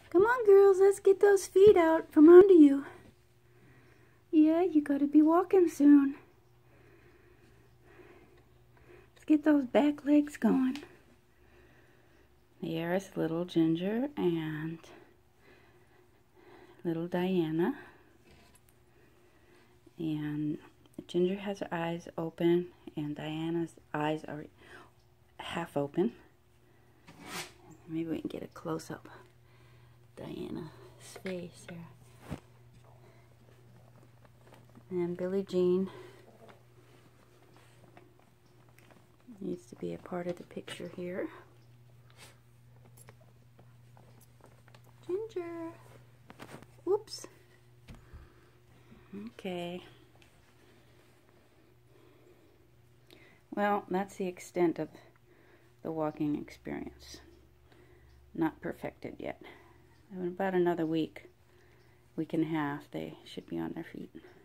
Come on, girls, let's get those feet out from under you. Yeah, you gotta be walking soon. Let's get those back legs going. There's little Ginger and little Diana. And Ginger has her eyes open and Diana's eyes are half open. Maybe we can get a close-up Diana's face there. And Billie Jean needs to be a part of the picture here. Ginger. Whoops. Okay. Well, that's the extent of the walking experience. Not perfected yet. In about another week and a half, they should be on their feet.